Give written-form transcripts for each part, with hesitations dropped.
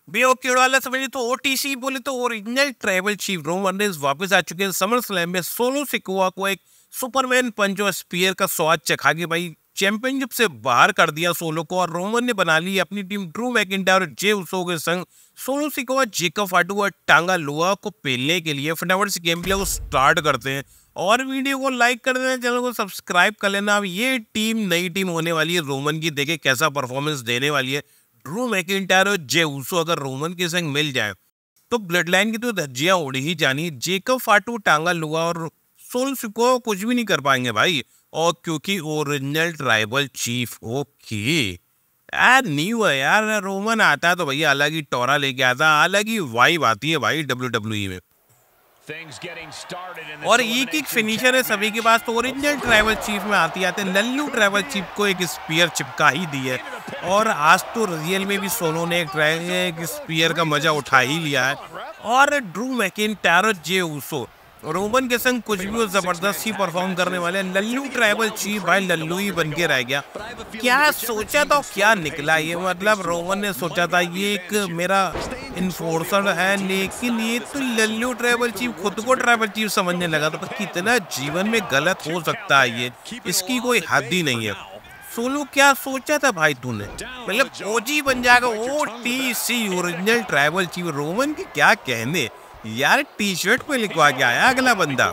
बेवकूफ वाला समझिए तो ओटीसी बोले तो original tribal chief Roman Reigns वापस आ चुके हैं समर स्लैम में। सोलो सिकोआ को एक सुपरमैन पंच और स्पीयर का स्वाद चखा के भाई चैंपियनशिप से बाहर कर दिया सोलो को, और रोमन ने बना ली अपनी टीम ड्रू मैकिंटायर और जे उसो के संग। सोलो सिकोआ, जेकब फाटू और टांगा लोआ को पेलने के लिए फटाफट से गेम प्ले को स्टार्ट करते हैं, और वीडियो को लाइक कर देना, चैनल को सब्सक्राइब कर लेना। अब ये टीम नई टीम होने वाली है रोमन की, देखे कैसा परफॉर्मेंस देने वाली है। ड्रू मैकिंटायर और जे उसो अगर रोमन के संग मिल जाए तो ब्लड लाइन की तो धज्जियां उड़ ही जानी। जेकब फाटू, टांगा लुआ और सोल सिको कुछ भी नहीं कर पाएंगे भाई, और क्योंकि ओरिजिनल ट्राइबल चीफ ओके यार न्यू है यार। रोमन आता है तो भैया अलग ही टोरा लेके आता है, अलग ही वाइब आती है भाई WWE में। और एक एक फिनिशर है सभी के पास, तो ओरिजिनल ट्राइबल चीफ में आते लल्लू ट्राइबल चीफ को एक स्पीयर चिपका ही दी है, और आज तो रियल में भी सोलो ने एक स्पीयर का मजा उठा ही लिया है। और Drew McIntyre, Jey Uso Roman के संग कुछ भी वो जबरदस्त ही परफॉर्म करने वाले हैं। लल्लू ट्राइबल चीफ भाई लल्लू ही बन के रह गया। क्या सोचा था क्या निकला ये, मतलब रोमन ने सोचा था ये एक मेरा इन्फोर्सर है, लेकिन ये तो लल्लू ट्राइबल चीफ खुद को ट्राइबल चीफ समझने लगा। तो कितना जीवन में गलत हो सकता है ये, इसकी कोई हद ही नहीं है। सोलो क्या सोचा था भाई तूने, मतलब ओजी बन जाएगा, OTC original tribal chief. Roman के क्या कहने यार, टी शर्ट पे लिखवा के आया अगला बंदा।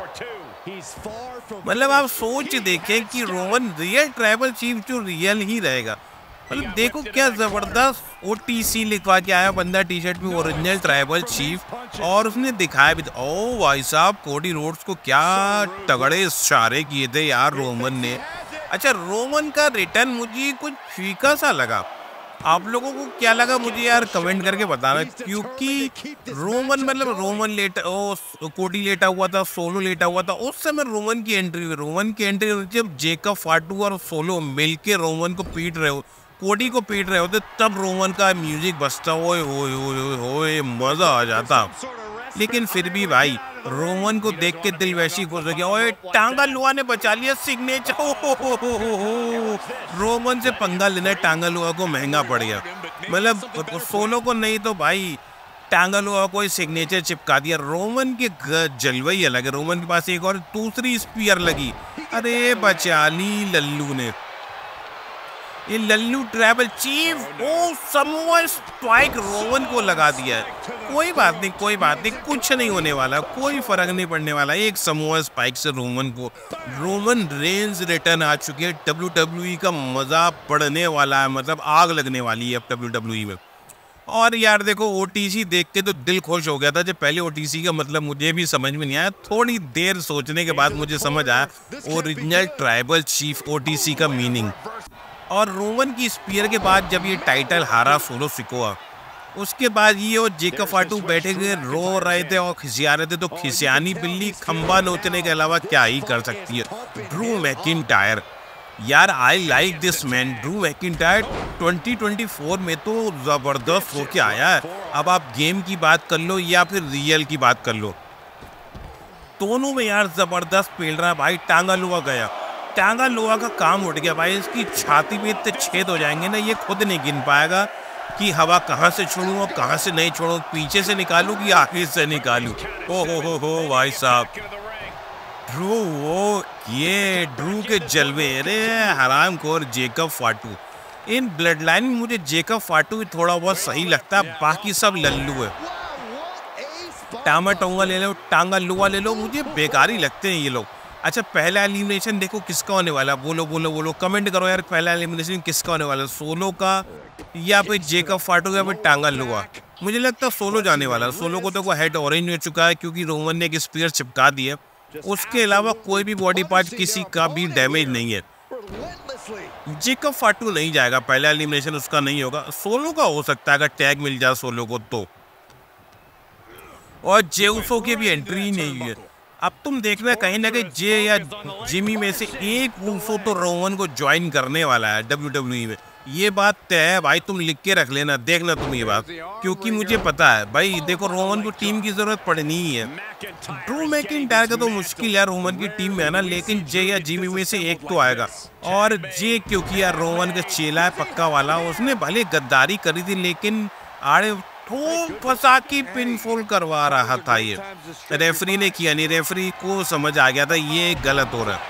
मतलब आप सोच देखें कि रोमन रियल ट्राइबल चीफ जो रियल ही रहेगा, मतलब देखो क्या जबरदस्त ओटीसी लिखवा के आया बंदा टी शर्ट पे, ओरिजिनल ट्राइबल चीफ। और उसने दिखाया भी, ओ भाई साहब कोडी रोड्स को क्या तगड़े इशारे किए थे यार रोमन ने। अच्छा, रोमन का रिटर्न मुझे कुछ फीका सा लगा, आप लोगों को क्या लगा मुझे यार कमेंट करके बताना, क्योंकि रोमन लेटा, कोडी लेटा हुआ था, सोलो लेटा हुआ था, उस समय रोमन की एंट्री जब जेकब फाटू और सोलो मिलके रोमन को पीट रहे हो, कोडी को पीट रहे होते, तब रोमन का म्यूजिक बजता, ओए होए होए होए मजा आ जाता। लेकिन फिर भी भाई रोमन को देख के दिल वैसी खुश हो गया। ओए टांगा लुआ ने बचा लिया सिग्नेचर, हो। रोमन से पंगा लेना टांगा लुआ को महंगा पड़ गया, मतलब सोलो को नहीं तो भाई टांगा लुआ को सिग्नेचर चिपका दिया। रोमन के जलवा ही अलग है। रोमन के पास एक और दूसरी स्पीयर लगी, अरे बचा ली लल्लू ने। ये लल्लू ट्राइबल चीफ वो समोआ स्पाइक रोमन को लगा दिया है। कोई बात नहीं, कुछ नहीं होने वाला, कोई फर्क नहीं पड़ने वाला। एक समोआ स्पाइक से रोमन रेंज रिटर्न आ चुके हैं। WWE का मजा पड़ने वाला है, मतलब आग लगने वाली है अब WWE में। और यार देखो ओटीसी देख के तो दिल खुश हो गया था। जब पहले ओटीसी का मतलब मुझे भी समझ में नहीं आया, थोड़ी देर सोचने के बाद मुझे समझ आया ओरिजिनल ट्राइबल चीफ ओटीसी का मीनिंग। और रोमन की स्पीयर के बाद जब ये टाइटल हारा सोलो सिकोआ, उसके बाद ये और जेकब फाटू बैठे हुए रो रहे थे और खिसिया रहे थे। तो खिसियानी बिल्ली खंबा नोचने के अलावा क्या ही कर सकती है। ड्रू मैकिंटायर यार, I like this man. Drew McIntyre 2024 में तो जबरदस्त होके आया है। अब आप गेम की बात कर लो या फिर रियल की बात कर लो, दोनों में यार जबरदस्त पेल रहा है भाई। टांगा लुआ गया, टांगा लोहा का काम उठ गया भाई। इसकी छाती में इतने छेद हो जाएंगे ना, ये खुद नहीं गिन पाएगा कि हवा कहाँ से छोड़ूं और कहाँ से नहीं छोड़ूं, पीछे से निकालूं कि आगे से निकालूं। ओ हो भाई साहब, ड्रू वो ये ड्रू के जलवे, अरे हरामखोर जेकब फाटू। इन ब्लड लाइन में मुझे जेकब फाटू थोड़ा बहुत सही लगता है, बाकी सब लल्लू है। टांगा ले लो, टांगा लुआ ले लो, मुझे बेकार ही लगते हैं ये लोग। अच्छा, पहला एलिमिनेशन देखो किसका होने वाला, बोलो कमेंट करो यार, पहला एलिमिनेशन किसका होने वाला, सोलो का या फिर जेकब फाटू या फिर टांगा लुआ। मुझे लगता है सोलो जाने वाला। सोलो को तो हेड ऑरेंज हो चुका है क्योंकि रोमन ने एक स्पीयर चिपका दी है। उसके अलावा कोई भी बॉडी पार्ट किसी का भी डैमेज नहीं है। जेकब फाटू नहीं जाएगा, पहला एलिमिनेशन उसका नहीं होगा। सोलो का हो सकता है अगर टैग मिल जाए सोलो को तो। और जेउसो की भी एंट्री ही नहीं है। अब तुम देखना कहीं ना कहीं जे या जिमी में से एक ऊसो तो रोमन को ज्वाइन करने वाला है WWE में। ये बात तय है भाई, तुम लिख के रख लेना, देखना तुम ये बात, क्योंकि मुझे पता है भाई। देखो रोमन को टीम की जरूरत पड़नी ही है। ड्रू मैकिंटायर का तो मुश्किल है रोमन की टीम में है ना, लेकिन जे या जिमी में से एक तो आएगा। और जे क्योंकि यार रोमन का चेला है पक्का वाला, उसने भले गद्दारी करी थी लेकिन आड़े ठोक फंसा के पिनफॉल करवा रहा था। ये रेफरी ने किया नहीं, रेफरी को समझ आ गया था ये गलत हो रहा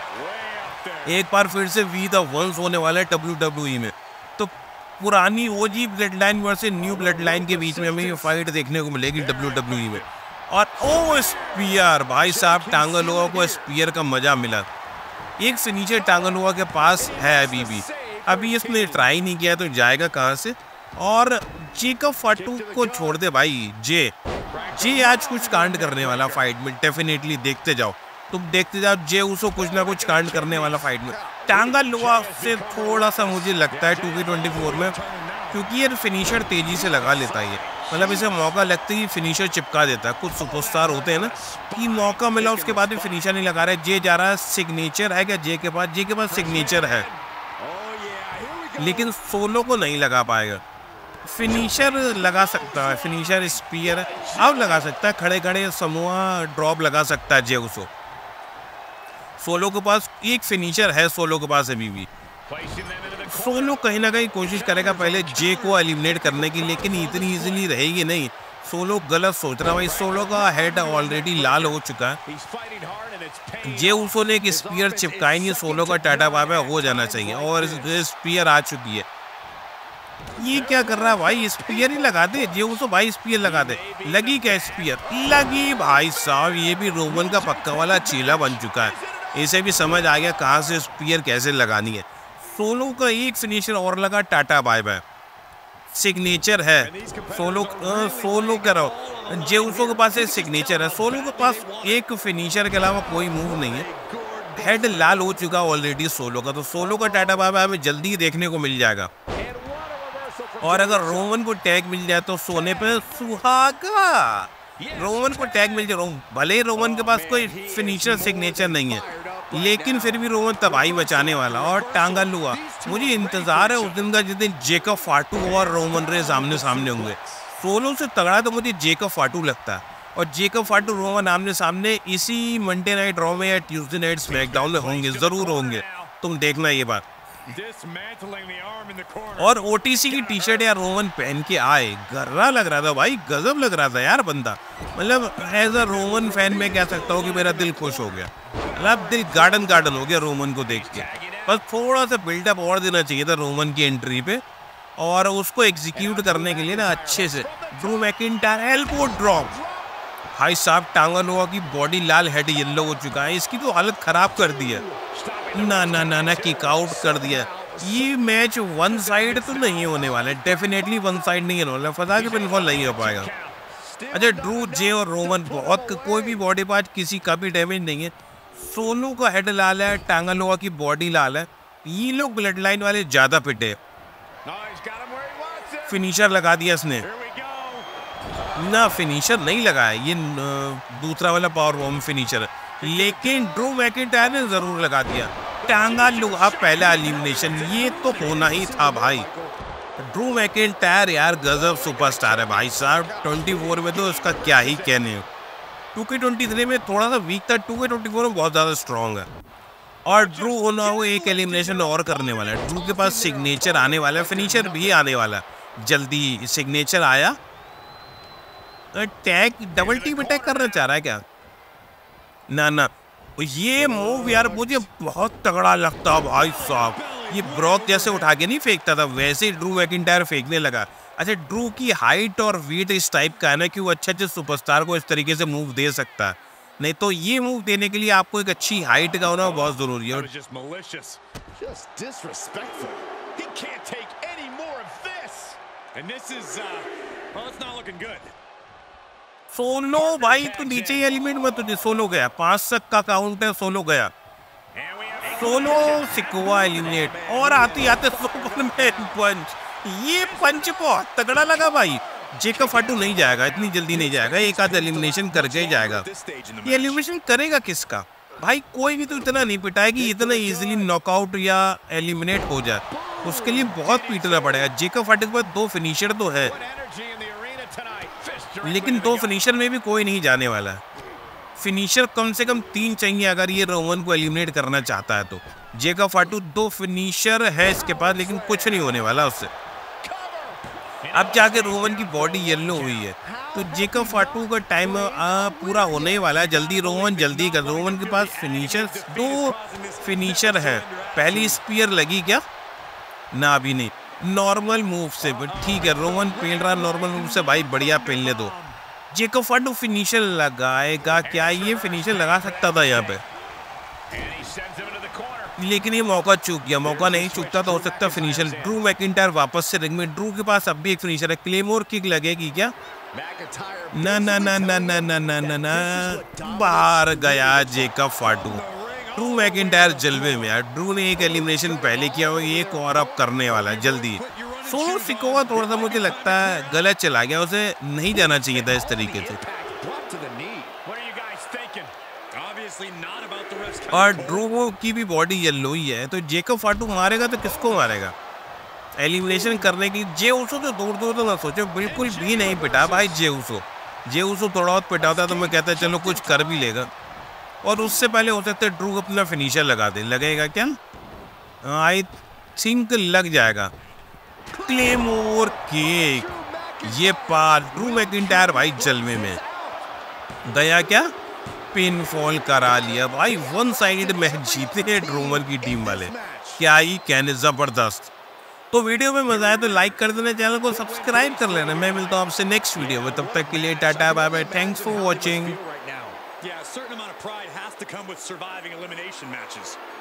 है। एक बार फिर से वी द वंस होने वाला है WWE में। तो पुरानी OG blood line versus new blood line के बीच में हमें ये फाइट देखने को मिलेगी WWE में। और ओ स्पीयर, भाई साहब टांगलोआ को स्पीयर का मजा मिला। एक फिनिशर टांगलोआ के पास है अभी इसने ट्राई नहीं किया तो जाएगा कहाँ से। और जेकब फाटू को छोड़ दे भाई, जे आज कुछ कांड करने वाला फाइट में, डेफिनेटली देखते जाओ, तुम देखते जाओ, जे उसको कुछ ना कुछ कांड करने वाला फाइट में। टांगलोआ से थोड़ा सा मुझे लगता है 2K24 में, क्योंकि ये फिनिशर तेजी से लगा लेता है, मतलब इसे मौका लगते ही फिनिशर चिपका देता है। कुछ सुपरस्टार होते हैं ना कि मौका मिला उसके बाद भी फिनिशर नहीं लगा रहा है। जे जा रहा है, सिग्नेचर है क्या जे के पास सिग्नेचर है, लेकिन सोलो को नहीं लगा पाएगा। फिनिशर लगा सकता है, फिनिशर स्पीयर अब लगा सकता है, खड़े खड़े समूह ड्रॉप लगा सकता है जे उसको। सोलो के पास एक फिनिशर है, सोलो के पास अभी भी। सोलो कहीं ना कहीं कोशिश करेगा पहले जे को एलिमिनेट करने की, लेकिन इतनी इजीली रहेगी नहीं। सोलो गलत सोच रहा है भाई, सोलो का हेड ऑलरेडी लाल हो चुका है। जे उसो ने एक स्पीयर चिपकाई नहीं, सोलो का टाटा बाबा हो जाना चाहिए, और स्पीयर आ चुकी है। ये क्या कर रहा है भाई, स्पीयर ही लगा दे जे उसो भाई, स्पीयर लगा दे। लगी क्या स्पीयर, लगी भाई साहब। ये भी रोमन का पक्का वाला चीला बन चुका है, इसे भी समझ आ गया कहाँ से स्पीयर कैसे लगानी है। सोलो का एक फिनिशर और लगा, टाटा बाय बाय, सिग्नेचर है। सोलो कह रहा हूँ, जे उसो के पास एक सिग्नेचर है, सोलो के पास एक फिनिशर के अलावा कोई मूव नहीं है। हेड लाल हो चुका ऑलरेडी सोलो का, तो सोलो का टाटा बाय बाय हमें जल्दी देखने को मिल जाएगा। और अगर रोमन को टैग मिल जाए तो सोने पे सुहागा। रोमन को टैग मिल जाए, भले ही रोमन के पास कोई फिनिशर सिग्नेचर नहीं है, लेकिन फिर भी रोमन तबाही बचाने वाला। और टांगलोआ, मुझे इंतजार है उस दिन का जिस दिन जेकब फाटू और रोमन रेस आमने सामने होंगे। सोलो से तगड़ा तो मुझे जेकब फाटू लगता है, और जेकब फाटू रोमन आमने सामने इसी मंडे नाइट रॉ में या ट्यूसडे नाइट स्मैकडाउन में होंगे, जरूर होंगे, तुम देखना ये बात। और ओटीसी की टी शर्ट या रोमन पहन के आए, गर्रा लग रहा था भाई, गजब लग रहा था यार बंदा। मतलब एज अ रोमन फैन मैं कह सकता हूँ कि मेरा दिल खुश हो गया, मतलब दिल गार्डन हो गया रोमन को देख के। बस थोड़ा सा बिल्डअप और देना चाहिए था रोमन की एंट्री पे, और उसको एग्जीक्यूट करने के लिए ना अच्छे से ड्रू मैकिंटायर एल्बो ड्रॉप। भाई साहब टांगलोआ की बॉडी लाल, हेड येलो हो चुका है, इसकी तो हालत खराब कर दी है। ना किक आउट कर दिया। ये मैच वन साइड तो नहीं होने वाला है, डेफिनेटली वन साइड नहीं होने वाला, फंसा के पिनफॉल नहीं हो पाएगा। अच्छा, ड्रू, जे और रोमन बहुत, कोई भी बॉडी पार्ट किसी का भी डैमेज नहीं है। सोलो का हेड लाल है, टांगलोआ की बॉडी लाल है, ये लोग ब्लड लाइन वाले ज्यादा पिटे। फिनिशर लगा दिया इसने ना, फिनिशर नहीं लगाया, ये दूसरा वाला पावर बॉम्ब फिनिशर, लेकिन ड्रू मैकिंटायर ने जरूर लगा दिया। टांगलोआ पहला एलिमिनेशन, ये तो होना ही था भाई। ड्रू मैकिंटायर यार गजब सुपरस्टार है भाई साहब। 24 में तो इसका क्या ही कहने, 2K23 में थोड़ा सा वीक था, 2K24 में बहुत ज़्यादा स्ट्रॉन्ग है। और ड्रू होना वो एक एलिमिनेशन और करने वाला है। ड्रू के पास सिग्नेचर आने वाला है, फिनिशर भी आने वाला है जल्दी। सिग्नेचर आया, टैग डबल टीम अटैक करना चाह रहा है क्या? ना, ये मूव यार मुझे बहुत तगड़ा लगता है भाई साहब। ये ब्रॉक जैसे उठा के नहीं फेंकता था, वैसे ही ड्रू मैकिंटायर फेंकने लगा। अच्छा, ड्रू की हाइट और वेट इस टाइप का है ना कि वो अच्छे सुपरस्टार को इस तरीके से मूव दे सकता है, नहीं तो ये मूव देने के लिए आपको एक अच्छी हाइट का होना बहुत जरूरी है। सोलो भाई तो नीचे ही एलिमेंट में तुझे सोलो गया, 5 तक का काउंट है, सोलो गया। सोलो सिकवा एलिमिनेट, और आते सुपरमैन पंच। ये पंच बहुत तगड़ा लगा भाई। जेकब फाटू नहीं जाएगा, इतनी जल्दी नहीं जाएगा, एक आध एलिमिनेशन करके ही जाएगा। ये एलिमिनेशन करेगा किसका भाई? कोई भी तो इतना नहीं पिटाएगा कि इतना इजीली नॉकआउट या एलिमिनेट हो जाए, उसके लिए बहुत पीटना पड़ेगा। जेकब फाटू के पास 2 फिनिशर तो है, लेकिन 2 फिनिशर में भी कोई नहीं जाने वाला है। फिनिशर कम से कम 3 चाहिए अगर ये रोमन को एलिमिनेट करना चाहता है तो। जेकब फाटू 2 फिनिशर है इसके पास, लेकिन कुछ नहीं होने वाला उससे। अब जाके रोमन की बॉडी येलो हुई है, तो जेकब फाटू का टाइम पूरा होने वाला है। जल्दी रोमन, जल्दी कर। रोमन के पास फिनिशर, 2 फिनिशर है। पहली स्पीयर लगी क्या? ना, अभी नहीं। नॉर्मल मूव से ठीक है, रोमन पेल रहा नॉर्मल मूव से, भाई बढ़िया पेलने दो। जेकब फाटू फिनिशर लगाएगा क्या? ये फिनिशर लगा सकता था यहाँ पे, लेकिन ये मौका चूक गया। मौका नहीं चूकता तो हो सकता फिनिशर। ड्रू मैकिंटायर वापस से रिंग में। ड्रू के पास अब भी एक फिनिशर है। क्लेमोर किक लगेगी क्या? ना ना ना ना ना ना ना ना ना, बाहर गया जेकब फाटू। ड्रू मैकिंटायर जलवे में यार। ड्रू ने एक एलिमिनेशन पहले किया हुआ, एक और अब करने वाला है जल्दी। सोलो सिकोवा थोड़ा सा मुझे लगता है गलत चला गया, उसे नहीं जाना चाहिए था इस तरीके से। और ड्रू की भी बॉडी येलो ही है, तो जेकब फाटू मारेगा तो किसको मारेगा? एलिमिनेशन करने की जे उसो तो दूर दूर तो ना सोचो, बिल्कुल भी नहीं पिटा भाई। जे उसो थोड़ा बहुत पिटा होता तो मैं कहता चलो कुछ कर भी लेगा, और उससे पहले हो सकता है ड्रू अपना फिनिशर लगा दे। लगेगा क्या? आई थिंक लग जाएगा। क्लेमोर किक, ये पार। ड्रू मैकिंटायर भाई जलवे में गया क्या? पिन फॉल करा लिया भाई। 1 साइडेड मैच जीते हैं रोमन की टीम वाले। क्या ही कहने, जबरदस्त। तो वीडियो में मजा आया तो लाइक कर देना, चैनल को सब्सक्राइब कर लेना। मैं मिलता हूँ आपसे नेक्स्ट वीडियो में, तब तक के लिए tata bye bye, thanks for watching.